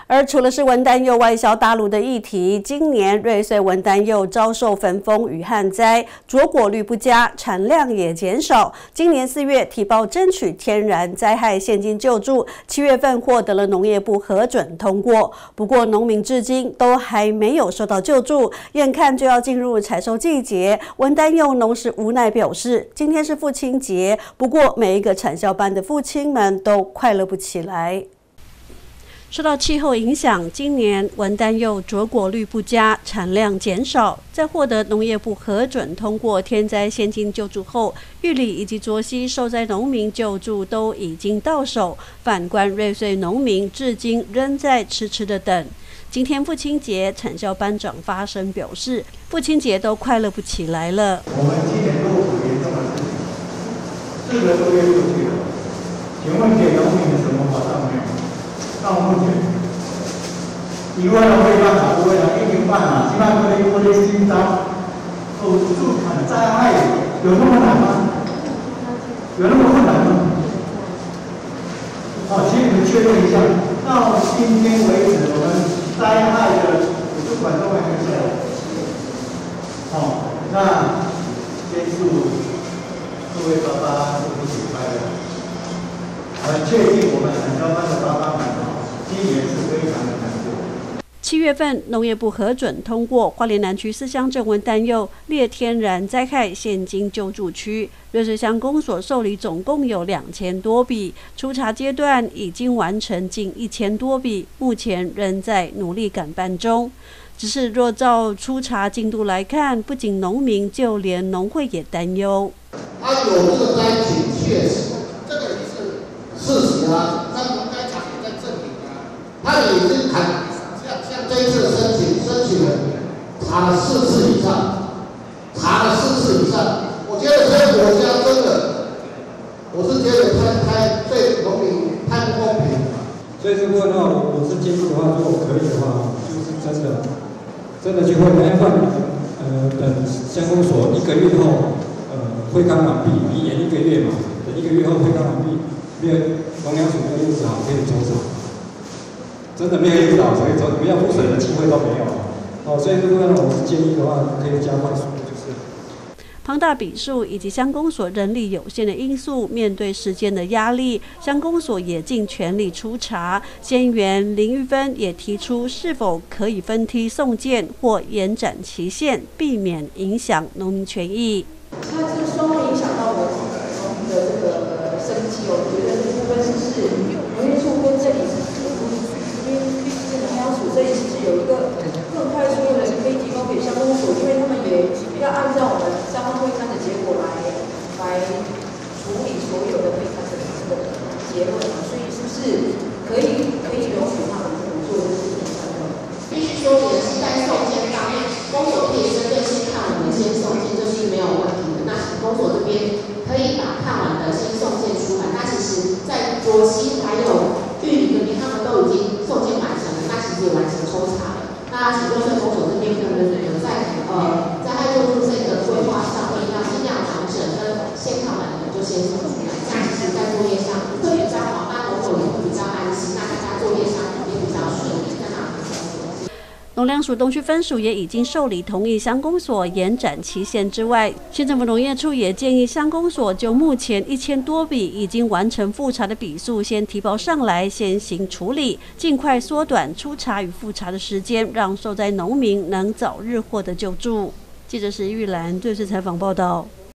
而除了是文旦柚外销大陆的议题，今年瑞穗文旦柚遭受焚风与旱灾，着果率不佳，产量也减少。今年4月提报争取天然灾害现金救助，7月份获得了农业部核准通过。不过农民至今都还没有收到救助，眼看就要进入采收季节，文旦柚农时无奈表示，今天是父亲节，不过每一个产销班的父亲们都快乐不起来。受到气候影响，今年文旦柚着果率不佳，产量减少。在获得农业部核准通过天灾现金救助后，玉里以及卓溪受灾农民救助都已经到手。反观瑞穗农民，至今仍在痴痴的等。今天父亲节，产销班长发声表示，父亲节都快乐不起来了。 我们今年都很严重的事情，4个多月过去了，请问给农民有什么保障没有？到目前，你为了会办法，不会了，1年半了，基本上我的新招，助产灾害有那么难吗？有那么困难吗？请你们确认一下，到今天为止，我们灾害的补助款都还没下来。那先祝各位爸爸父亲节快乐。很确定我们产销班的爸爸们今年是非常的难过。 7月份，农业部核准通过花莲南区4乡镇文旦柚列天然灾害现金救助区，瑞穗乡公所受理总共有2000多笔，初查阶段已经完成近1000多笔，目前仍在努力赶办中。只是若照初查进度来看，不仅农民，就连农会也担忧。 他有这个灾情，确实，这个也是事实啊，在农该场也在证明啊。他已经像这一次的申请人查了4次以上，我觉得这个国家真的，我是觉得他对农民太不公平。 所以这部分的话，我是建议的话，如果可以的话，就是真的去会来换，等乡公所1个月后，会勘完毕，延1个月嘛，等1个月后会勘完毕，没有农粮署没有用好可以抽查，真的没有用好可以抽，你们要覆水的机会都没有。所以这部分我是建议的话，可以加快速度，就是。 庞大笔数以及乡公所人力有限的因素，面对时间的压力，乡公所也尽全力初查。县议员林玉芬也提出，是否可以分批送件或延展期限，避免影响农民权益。 那这个双会影响到我们的这个生计，我觉得这部分是农业处跟这里因为农粮署这里其实有一个更快速的可以提供给乡公所，因为他们也要按照我们相关会勘的结果来处理所有的会勘的这个结论嘛，所以是不是可以容许他们做这个事情？ 必须说明的是，在送件方面，公所可以针对先看完的先送件，这是没有问题的。那公所这边可以把看完的先送件出来。那其实，在卓溪还有玉里这边，他们都已经送件完成了，那其实也完成抽查了。那请瑞穗公所这边可能有在灾害救助这个规划上面要尽量完整，跟先看完的就先送出来，这样其实在作业上会比较好，那农友也会比较安心，那大家作业上也比较顺利。 农粮署东区分署也已经受理同意乡公所延展期限之外，县政府农业处也建议乡公所就目前1000多笔已经完成复查的笔数先提报上来，先行处理，尽快缩短初查与复查的时间，让受灾农民能早日获得救助。记者石玉兰对此采访报道。